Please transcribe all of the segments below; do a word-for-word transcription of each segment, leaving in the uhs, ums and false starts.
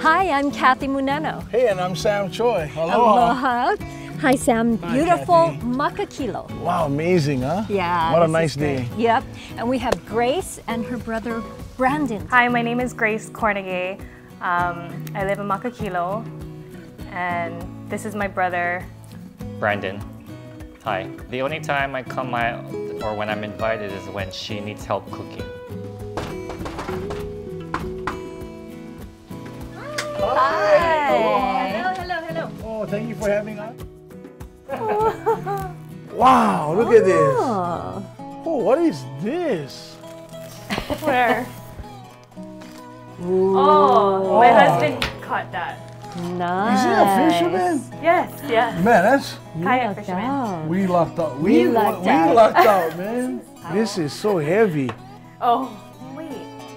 Hi, I'm Kathy Muneno. Hey, and I'm Sam Choy. Aloha. Aloha. Hi, Sam. Hi, Beautiful Kathy. maka kilo. Wow, amazing, huh? Yeah. What a this nice is great. day. Yep. And we have Grace and her brother Brandon. Hi, my name is Grace Kornegay. Um, I live in Makakilo, and this is my brother, Brandon. Hi. The only time I come out or when I'm invited is when she needs help cooking. Hi. Hello, hello, hello. Oh, thank you for having us. Wow, look at this. Oh. Oh, what is this? where? Oh, my husband caught that. Nice. Is it a fisherman? Yes, yes. Man, that's... Kayak fisherman. We lucked out. We, We lucked we out. lucked out, man. This is so heavy. Oh, wait.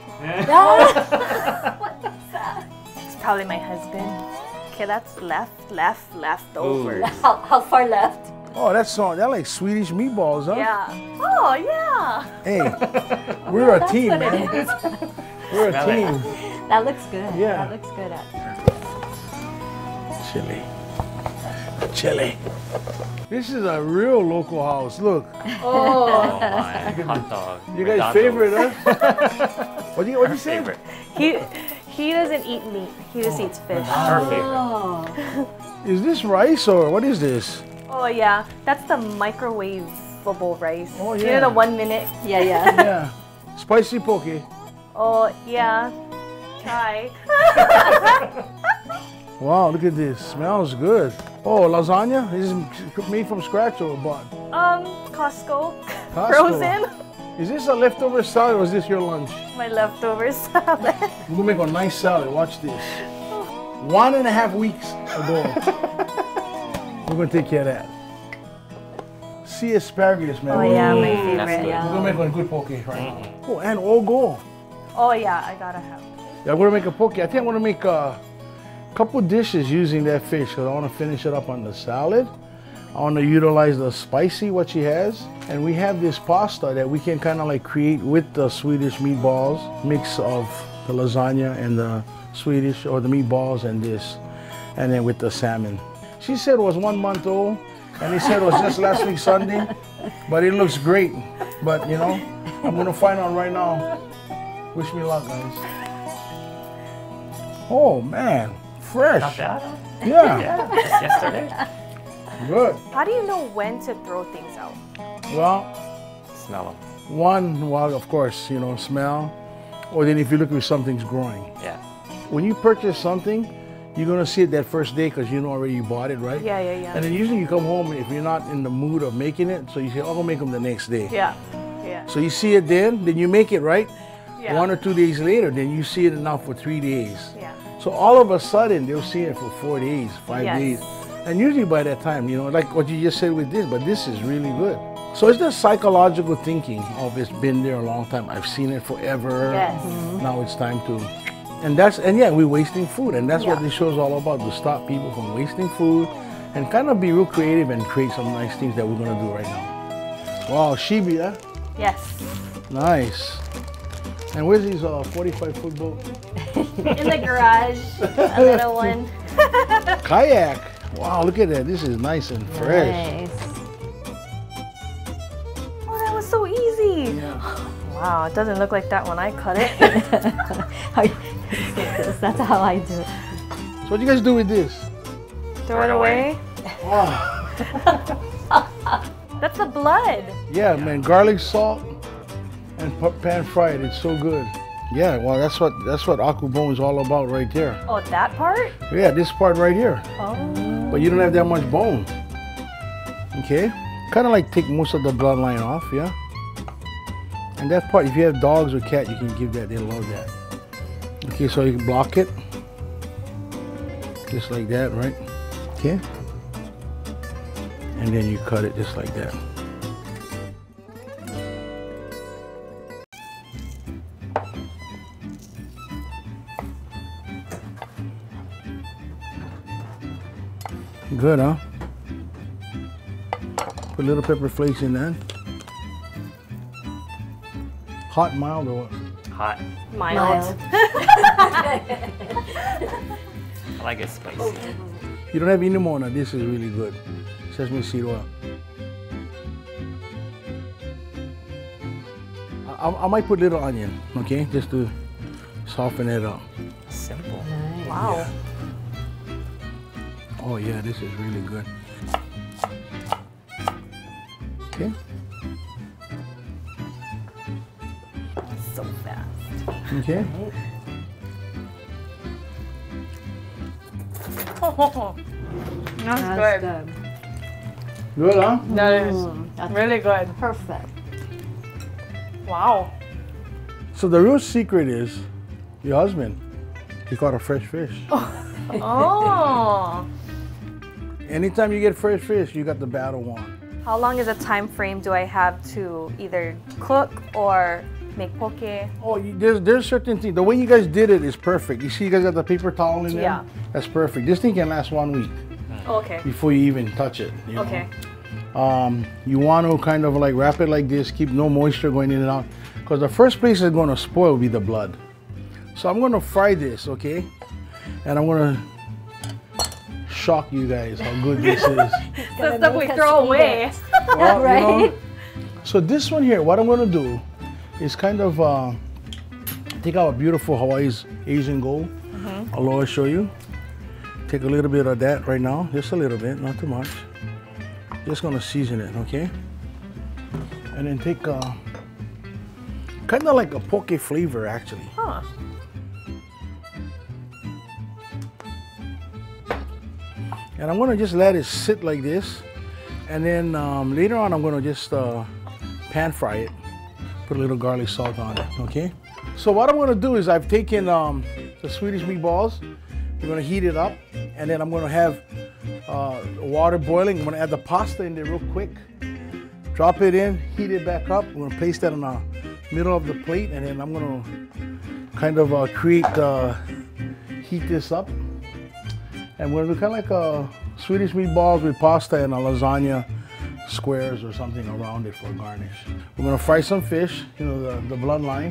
What is that? It's probably my husband. Okay, that's left, left, left over. How, how far left? Oh, that's so, that like Swedish meatballs, huh? Yeah. Oh, yeah. Hey, we're a That's team, what it man. is. We're a Smell it. team. That looks good. Yeah. That looks good. Chili. Chili. This is a real local house. Look. Oh my, hot dog. You guys' McDonald's. favorite, huh? what do you, what do Her you say? favorite. He he doesn't eat meat. He just eats fish. Her favorite. Oh. Is this rice or what is this? Oh yeah, that's the microwavable rice. Oh, You yeah. know the one minute. Yeah, yeah. Yeah. Spicy poke. Oh yeah. Try. Wow, look at this. Smells good. Oh, lasagna? Is it made from scratch or bought? Um, Costco. Costco. Frozen. Is this a leftover salad or is this your lunch? My leftover salad. We're gonna make a nice salad. Watch this. One and a half weeks ago. We're gonna take care of that. Sea asparagus, man. Oh yeah, my That's favorite. good. We're gonna make a good poke right now. Oh, and ogo. Oh yeah, I gotta have. Yeah, we're gonna make a poke. I think I'm gonna make a couple dishes using that fish because I want to finish it up on the salad. I want to utilize the spicy, what she has. And we have this pasta that we can kind of like create with the Swedish meatballs, mix of the lasagna and the Swedish or the meatballs and this, and then with the salmon. She said it was one month old, and they said it was just last week Sunday, but it looks great. But you know, I'm gonna find out right now. Wish me luck, guys. Oh man, fresh. Not bad. Yeah, Yeah, just yesterday. good. How do you know when to throw things out? Well, Smell them. one, well, of course, you know, smell, or then if you look if something's growing. Yeah. When you purchase something, you're gonna see it that first day because you know already you bought it, right? Yeah, yeah, yeah. And then usually you come home and if you're not in the mood of making it, so you say, oh, I'll make them the next day. Yeah, yeah. So you see it then, then you make it, right? Yeah. One or two days later, then you see it now for three days. Yeah. So all of a sudden, they'll see it for four days, five Yes. days. And usually by that time, you know, like what you just said with this, but this is really good. So it's the psychological thinking of it's been there a long time. I've seen it forever. Yes. Now it's time to, and that's, and yeah, we're wasting food. And that's what Yeah. this show is all about, to stop people from wasting food and kind of be real creative and create some nice things that we're going to do right now. Wow, Shibi, huh? Yes. Nice. And where's these uh, forty-five foot boat? In the garage, a little one. Kayak. Wow, look at that. This is nice and fresh. Nice. Oh, that was so easy. Yeah. Wow, it doesn't look like that when I cut it. That's how I do it. So what do you guys do with this? Throw it away. Wow. That's the blood. Yeah, man, garlic, salt, and pa- pan fried. It's so good. Yeah, well, that's what that's what akubon is all about right there. Oh, that part? Yeah, this part right here. Oh. But you don't have that much bone. Okay? Kind of like take most of the bloodline off, yeah? And that part, if you have dogs or cat, you can give that. They love that. Okay, so you can block it. Just like that, right? Okay? And then you cut it just like that. Good, huh? Put little pepper flakes in that. Hot, mild, or what? Hot. Mild. Mild. I like it spicy. You don't have any more. Now this is really good. Sesame seed oil. I, I might put little onion, okay, just to soften it up. Simple. Nice. Wow. Yeah. Oh yeah, this is really good. Okay. So fast. Okay. Oh, that's, That's good. good. Good, huh? That is Mm, that's really good. perfect. Wow. So the real secret is your husband. He caught a fresh fish. Oh. Anytime you get fresh fish, you got the battle one. How long is a time frame do I have to either cook or make poke? Oh, you, there's there's certain things. The way you guys did it is perfect. You see, you guys got the paper towel in there. Yeah. That's perfect. This thing can last one week Okay. before you even touch it. You know? Okay. Um, you want to kind of like wrap it like this. Keep no moisture going in and out, because the first place it's going to spoil will be the blood. So I'm going to fry this, okay? And I'm going to shock you guys how good this is. The stuff we throw away. Well, Right? you know, so this one here, what I'm going to do is kind of uh, take out a beautiful Hawaii's Asian gold. Mm-hmm. I'll always show you. Take a little bit of that right now, just a little bit, not too much. Just gonna season it, okay? And then take uh, kind of like a poke flavor, actually. Huh. And I'm gonna just let it sit like this. And then um, later on, I'm gonna just uh, pan fry it. Put a little garlic salt on it, okay? So what I'm gonna do is I've taken um, the Swedish meatballs. We're gonna heat it up, and then I'm gonna have uh, water boiling. I'm gonna add the pasta in there real quick. Drop it in, heat it back up. We're gonna place that in the middle of the plate, and then I'm gonna kind of uh, create, uh, heat this up. And we're gonna do kind of like a Swedish meatballs with pasta and a lasagna squares or something around it for garnish. We're gonna fry some fish, you know, the, the bloodline.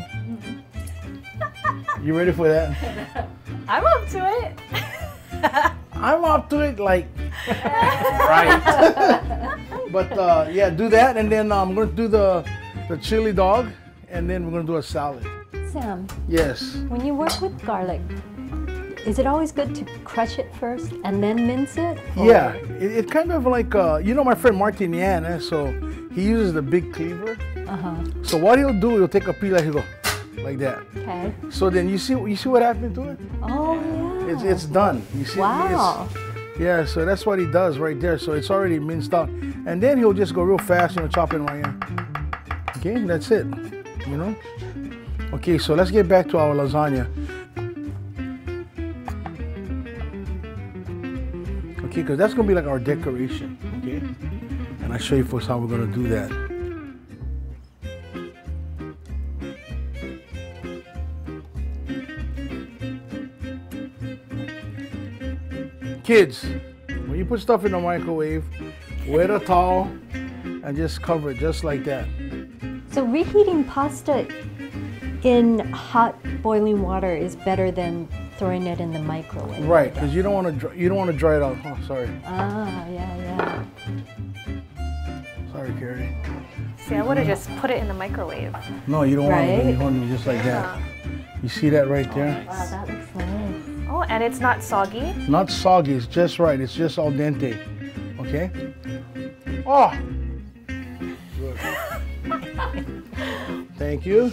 You ready for that? I'm up to it. I'm up to it, like, Right. but uh, yeah, do that, and then uh, I'm gonna do the, the chili dog, and then we're gonna do a salad. Sam, Yes. when you work with garlic, is it always good to crush it first and then mince it? Or- Yeah, it, it kind of like, uh, you know my friend Martin Yan, eh? So he uses the big cleaver. Uh-huh. So what he'll do, he'll take a piece, like he'll go, like that. Okay. So then you see, you see what happened to it? Oh, yeah. It's, it's done. You see? Wow. It's, yeah, so that's what he does right there. So it's already minced out. And then he'll just go real fast, you know, chop it right here. Okay, that's it, you know? Okay, so let's get back to our lasagna. Okay, because that's gonna be like our decoration, okay? And I'll show you folks how we're gonna do that. Kids, when you put stuff in the microwave, wet a towel and just cover it just like that. So reheating pasta in hot boiling water is better than throwing it in the microwave. Right, because you don't want to dry, you don't want to dry it out. Oh, sorry, Ah, yeah, yeah. sorry, Carrie. See, I would have just put it in the microwave. No, you don't want Right? to. You want to just like that. You see that right there? Wow, that looks nice. Oh, and it's not soggy. Not soggy. It's just right. It's just al dente. Okay. Oh. Good. Thank you.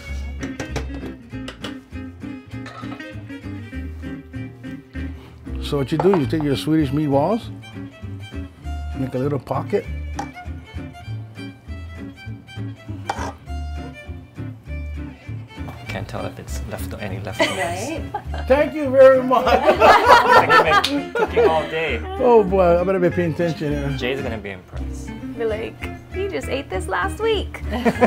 So what you do, you take your Swedish meatballs, make a little pocket. Can't tell if it's left any leftovers. Right? Thank you very much. I can make cooking all day. Oh boy, I better be paying attention here. Jay's gonna be impressed. Be like, you just ate this last week.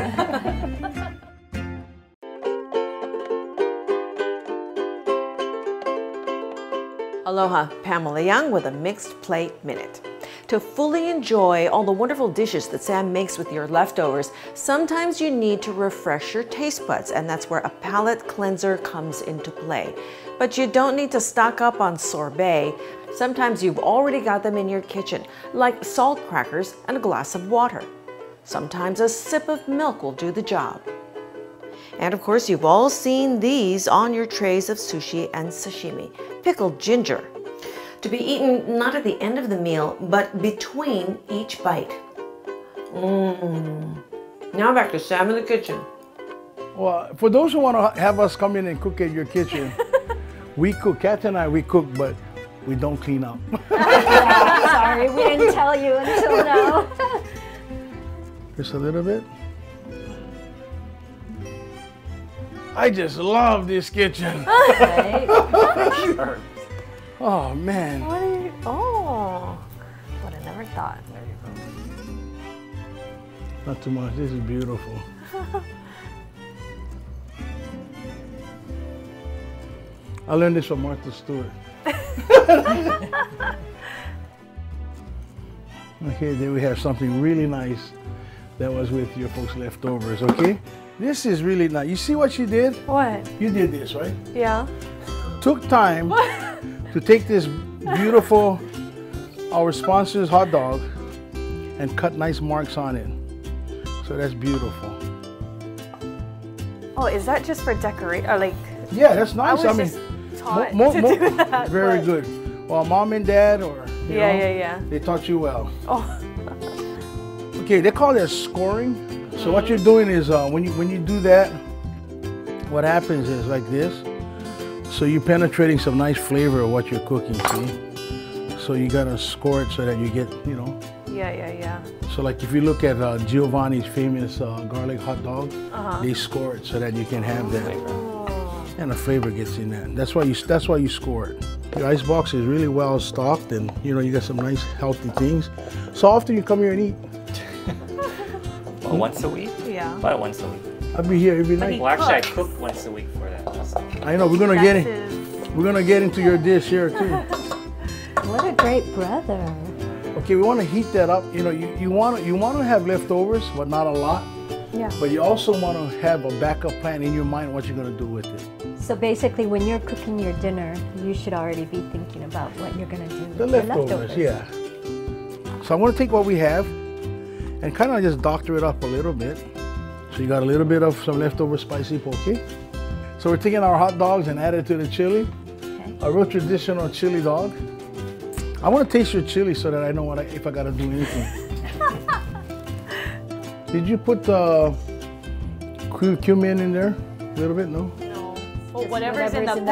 Aloha, Pamela Young with a Mixed Plate Minute. To fully enjoy all the wonderful dishes that Sam makes with your leftovers, sometimes you need to refresh your taste buds, and that's where a palate cleanser comes into play. But you don't need to stock up on sorbet. Sometimes you've already got them in your kitchen, like salt crackers and a glass of water. Sometimes a sip of milk will do the job. And of course, you've all seen these on your trays of sushi and sashimi. Pickled ginger. To be eaten not at the end of the meal, but between each bite. Mmm. Now back to Sam in the kitchen. Well, for those who want to have us come in and cook at your kitchen, we cook. Kat and I, we cook, but we don't clean up. Yeah, sorry, we didn't tell you until now. Just a little bit. I just love this kitchen. Right? Sure. Oh man. What are you? Oh, would have never thought. There you go. Not too much. This is beautiful. I learned this from Martha Stewart. Okay, then we have something really nice that was with your folks' leftovers, okay? This is really nice. You see what she did? What? You did this, right? Yeah. Took time to take this beautiful, our sponsor's hot dog, and cut nice marks on it. So that's beautiful. Oh, is that just for decorate or like? Yeah, that's I nice. was I, mean, just taught mo- to mo- do that. very but- good. Well, mom and dad, or you Yeah, know, yeah, yeah. they taught you well. Oh. Okay, they call that scoring. So what you're doing is uh, when you when you do that, what happens is like this. So you're penetrating some nice flavor of what you're cooking. See, so you gotta score it so that you get, you know. Yeah, yeah, yeah. So like if you look at uh, Giovanni's famous uh, garlic hot dog, Uh-huh. they score it so that you can have that, Oh. and the flavor gets in that. That's why you that's why you score it. The ice box is really well stocked, and you know you got some nice healthy things. So often you come here and eat. Well, once a week? Yeah. About once a week. I'll be here every night. Well, actually, I cooks. cook once a week for that. So. I know we're gonna get That's in. his- We're gonna get into your dish here too. What a great brother. Okay, we want to heat that up. You know, you, you want to you want to have leftovers, but not a lot. Yeah. But you also want to have a backup plan in your mind what you're gonna do with it. So basically, when you're cooking your dinner, you should already be thinking about what you're going to do The with your leftovers, leftovers. yeah. So I want to take what we have and kind of just doctor it up a little bit. So you got a little bit of some leftover spicy poke. So we're taking our hot dogs and add it to the chili. Okay. A real traditional chili dog. I want to taste your chili so that I know what I, if I got to do anything. Did you put uh, cu- cumin in there? A little bit, no? No. Well, Just whatever's, in the whatever's in the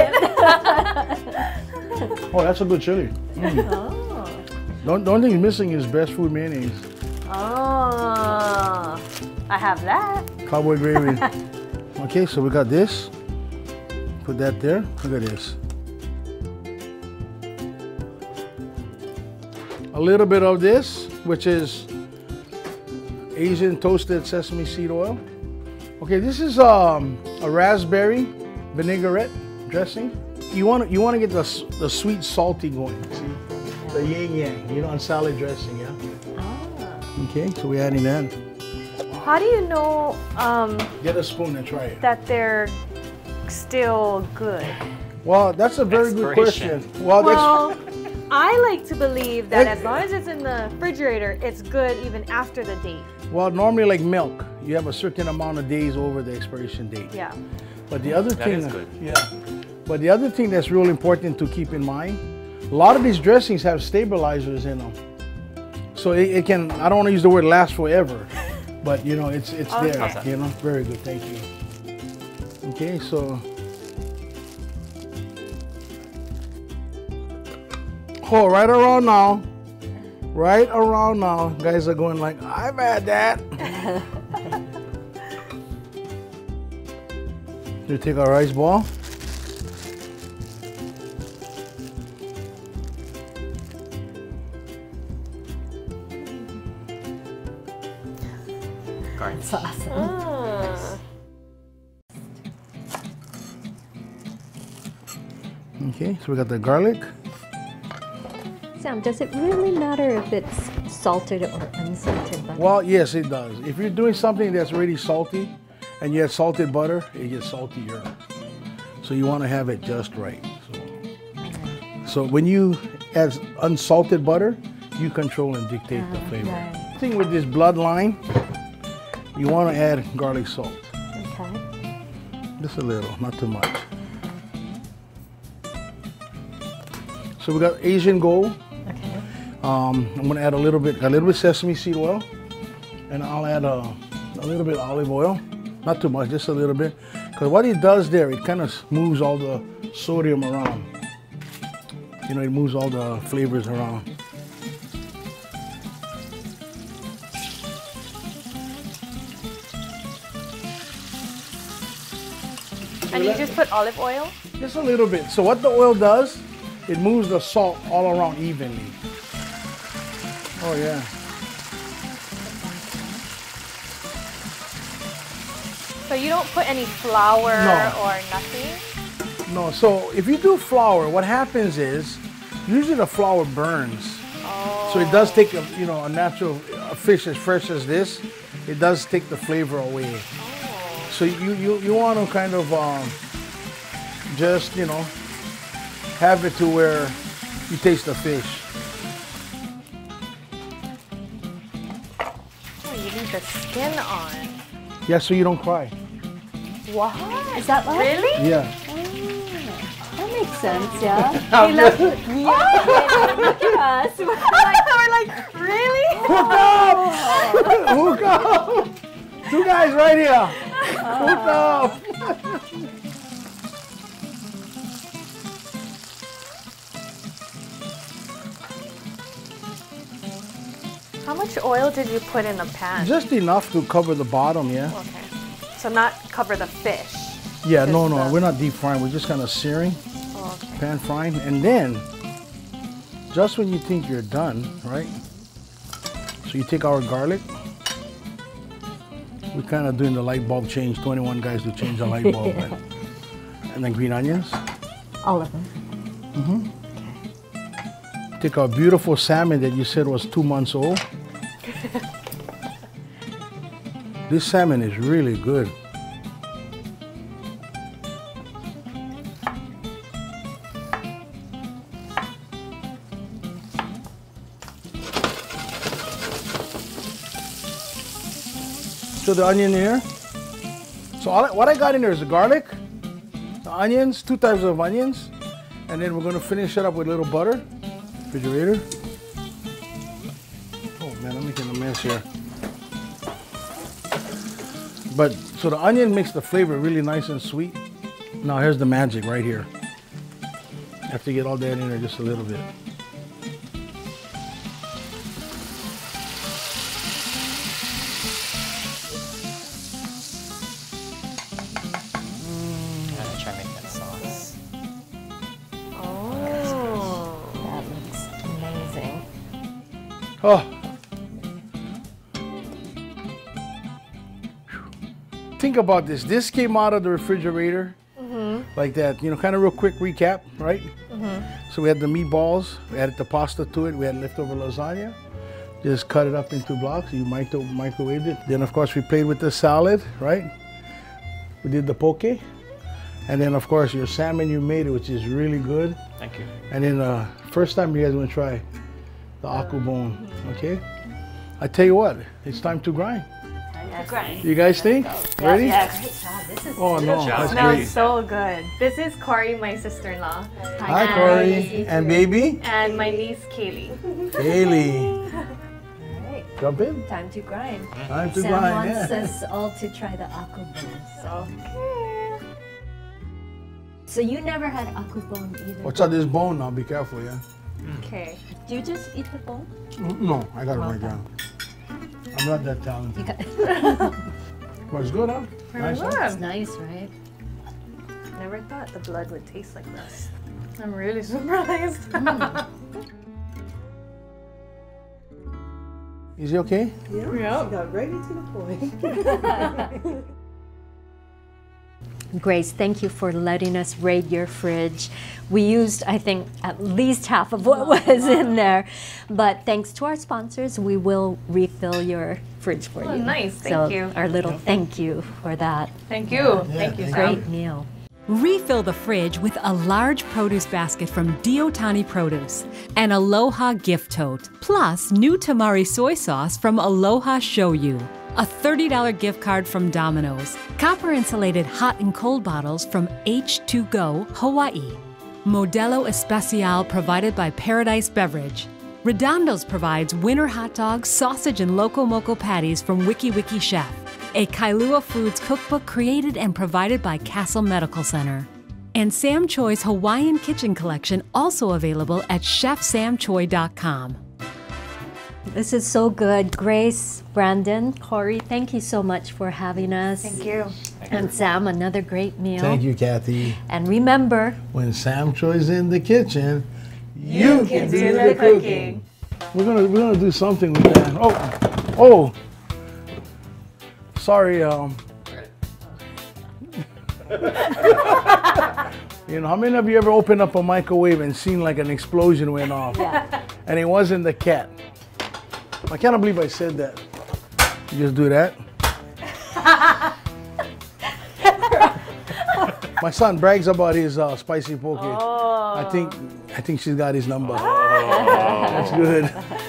packet. Oh, that's a good chili. Mm. Oh. The the only thing missing is best food mayonnaise. Oh. I have that. Cowboy gravy. Okay, so we got this. Put that there. Look at this. A little bit of this, which is Asian toasted sesame seed oil. Okay, this is um, a raspberry vinaigrette dressing. You want to you want to get the s- the sweet salty going. See, the yin yang. You know, on salad dressing, yeah. Ah. Okay, so we're adding that. How do you know um, Get a spoon and try it. that they're still good? Well, that's a very good Expiration. question. Well, that's, Well, I like to believe that Ex- as long as it's in the refrigerator, it's good even after the date. well, normally like milk, you have a certain amount of days over the expiration date. Yeah. But the other That thing, is good. yeah. But the other thing that's real important to keep in mind, a lot of these dressings have stabilizers in them. So it, it can, I don't want to use the word last forever, but you know, it's it's Okay. there, you know. Very good, thank you. Okay, so. Oh, right around now, right around now, guys are going like, I've had that. You take our rice ball. Garnish. That's awesome. Ah. Okay, so we got the garlic. Sam, does it really matter if it's salted or unsalted butter? Well, yes, it does. If you're doing something that's already salty and you add salted butter, it gets saltier. So you want to have it just right. So, so when you add unsalted butter, you control and dictate uh, the flavor. Right. Thing with this bloodline, you want to add garlic salt. Okay. Just a little, not too much. So we got Asian Gold. Okay. Um, I'm gonna add a little bit, a little bit sesame seed oil, and I'll add a, a little bit olive oil. Not too much, just a little bit. Because what it does there, it kind of moves all the sodium around. You know, it moves all the flavors around. And you just put olive oil? Just a little bit. So what the oil does, it moves the salt all around evenly. Oh yeah. So you don't put any flour No. or nothing? No, so if you do flour, what happens is, usually the flour burns. Oh. So it does take a, you know, a natural a fish as fresh as this, it does take the flavor away. Oh. So you, you, you want to kind of um, just, you know, have it to where you taste the fish. Oh, you leave the skin on. Yeah, so you don't cry. What? Is that what? Really? Yeah. That makes sense, yeah. We love Yeah. Look at us. We're like, really? Hook up! Hook up! Two guys right here. Hook up! How much oil did you put in the pan? Just enough to cover the bottom, yeah? Okay. So not cover the fish. Yeah, no, Just no, the- we're not deep frying. We're just kind of searing, Oh, okay. pan frying. And then, just when you think you're done, right? So you take our garlic. We're kind of doing the light bulb change. twenty-one guys to change the light bulb. Yeah. And, and then green onions. All of them. Take our beautiful salmon that you said was two months old. This salmon is really good. So the onion here. So all I, what I got in there is the garlic, the onions, two types of onions, and then we're going to finish it up with a little butter. Refrigerator. Oh man, I'm making a mess here. But so the onion makes the flavor really nice and sweet. Now here's the magic right here. You have to get all that in there just a little bit. I'm gonna try making that sauce. Oh. That looks amazing. Oh. Think about this. This came out of the refrigerator like that. You know, kind of real quick recap, right? So we had the meatballs, we added the pasta to it, we had leftover lasagna. Just cut it up into blocks. You micro microwaved it. Then of course we played with the salad, right? We did the poke. And then of course your salmon you made, which is really good. Thank you. And then uh, first time you guys want to try the aku bone, okay? I tell you what, it's time to grind. Great. You guys think? Ready? Yes. Great job. This is Oh no, job. that's That great. was so good. This is Corey, my sister-in-law. Hi Corey and baby, And my niece, Kaylee. Kaylee. All right. Jump in. Time to grind. Time to Sam grind. wants Yeah. us all to try the aku bone. So, Okay. so you never had aku bone either? Watch out this bone now. Be careful, yeah. Okay. Do you just eat the bone? Mm, No, I got it right down. I'm not that talented. You got Well, it's good, huh? Nice, huh? It's nice, right? Never thought the blood would taste like this. I'm really surprised. Is he okay? Yeah, Yep. she got right into the point. Grace, thank you for letting us raid your fridge. We used, I think, at least half of what was in there. But thanks to our sponsors, we will refill your fridge for Oh, you. nice. Thank so you. Our little thank you for that. Thank you. Yeah, Thank you, thank Sam. Great meal. Refill the fridge with a large produce basket from Diotani Produce, an Aloha gift tote, plus new tamari soy sauce from Aloha Shoyu, a thirty dollar gift card from Domino's, copper-insulated hot and cold bottles from H two Go Hawaii, Modelo Especial provided by Paradise Beverage. Redondo's provides winter hot dogs, sausage, and Loco Moco patties from Wiki Wiki Chef, a Kailua Foods cookbook created and provided by Castle Medical Center. And Sam Choy's Hawaiian Kitchen Collection, also available at chef sam choy dot com. This is so good. Grace, Brandon, Corey, thank you so much for having us. Thank you. And Sam, another great meal. Thank you, Kathy. And remember, When Sam Choy's in the kitchen, you, You can do the cooking. We're gonna we're gonna do something with that. Oh, oh. Sorry. Um. You know, how many of you ever opened up a microwave and seen like an explosion went off? yeah. And it wasn't the cat. I can't believe I said that. You just do that. My son brags about his uh, spicy poke. Oh. I think I think she's got his number. That's good.